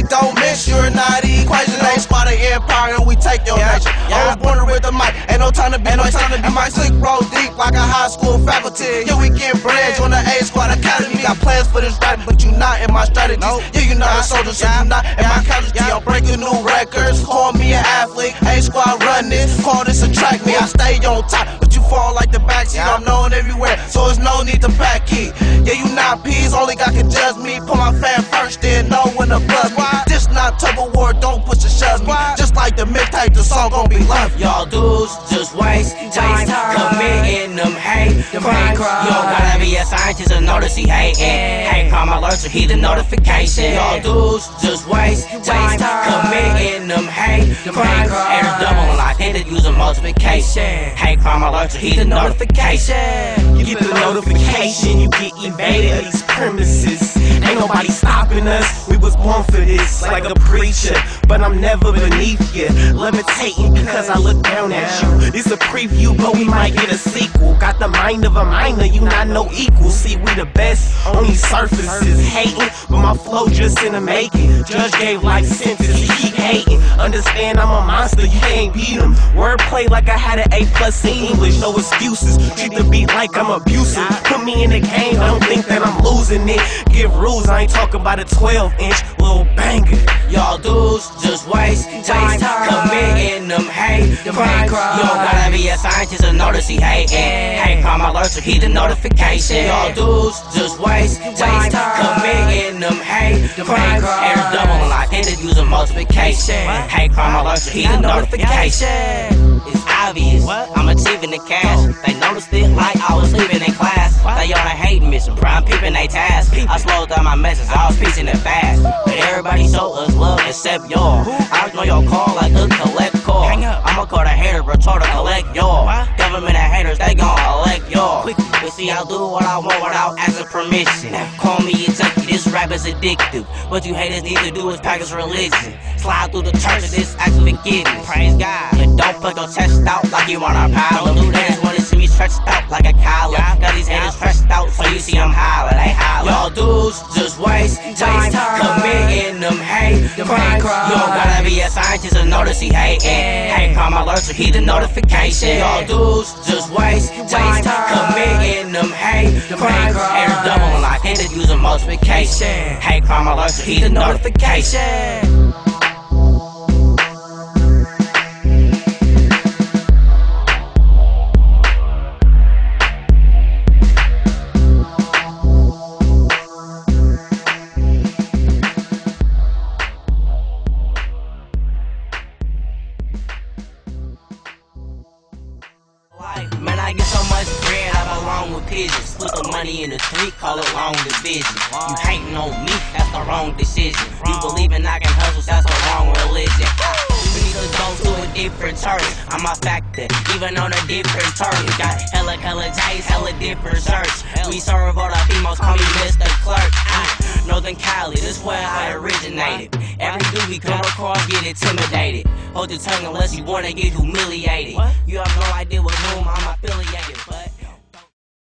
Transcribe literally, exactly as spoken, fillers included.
don't miss, you're not equation. They spot an empire and we take your yeah, nation. Yeah. I was born with the mic, ain't no time to be, no time to be. And my slick roll deep like a high school faculty. Yeah, we get bread, join the A Squad Academy. Got plans for this rap, but you not in my strategies. Nope. Yeah, you not a soldier, so Yeah. you not in Yeah. my casualty. Yeah. I'm breaking new records, call me an athlete. A Squad run this, call this a track me. I stay on top, but you fall like the backseat. Yeah. I'm known everywhere, so there's no need to back key. Yeah, you not peas, only God can judge me. Put my fan first, then know when to buzz me. This not tug of war, don't push and shove me. Just like the mixtape, the song gon' be love. Y'all dudes just waste time committing them hate crimes. You don't gotta be a scientist to notice he hating. Hate crime alerts or heed the notification. Y'all dudes just waste time committing them hate crimes. Haters double and I think they use a multiplication. Hate crime alerts or heed the notification. You get the notification, you get invaded of these premises. Ain't nobody stopping us, we was born for this. Like a preacher, but I'm never beneath you. Levitating because I look down at you. It's a preview, but we might get a sequel. Got the mind of a minor, you not no equal. See, we the best on these surfaces. Hating, but my flow just in the making. Judge gave life sentence, he keep hating. Understand I'm a monster, you can't beat him. Wordplay like I had an A plus in English, no excuses. Treat the beat like I'm abusive. Put me in the game, don't think that I'm losing it. Give rules, I ain't talking about a twelve inch little banger. Y'all dudes just waste time committing them hate crimes. You don't gotta be a scientist to notice he hating. Hate crime alerts or heed the notification. Y'all dudes just waste time committing them hate crimes. Haters double and I think they use a multiplication. Hate crime alerts or heed the notification. It's obvious, I'm achieving the cash. They noticed it like I was sleeping in class. They on a hate mission, prime peeping they task. I slowed down my message, I was piecing it fast. But everybody show us love except y'all. I ignore your call like a collect call. I'ma call the hater, retard to collect y'all. Government and haters, they gon' elect y'all. But see, I'll do what I want without asking permission. Call me a junkie, this rap is addictive. What you haters need to do is practice religion. Slide through the church of this act of forgiveness. Praise God. And don't put your chest out like you wanna pile. Don't do that, wanna see me stretched out like a collar. Got these haters stretched out, so you see I'm holler, they holler. Y'all dudes just waste time committing them hate crimes. You don't gotta be a scientist to notice he hating. Hate crime alerts or heed the notification. Y'all dudes just waste time committing them hate crimes. Haters double and I think they use a multiplication. Hate crime alerts or heed the notification. Man, I get so much bread, I belong with pigeons. Put the money in the street, call it long division. You hating on me, that's the wrong decision. You believe in I can hustle, that's the wrong religion. We need to go to a different church. I'm a factor, even on a different turf. Got hella color J's, hella different shirts. We serve all the females, call me Mister Clerk. Northern Cali, this where I originated. Every dude we come across get intimidated. Hold your tongue unless you wanna get humiliated. You have no idea what room I'm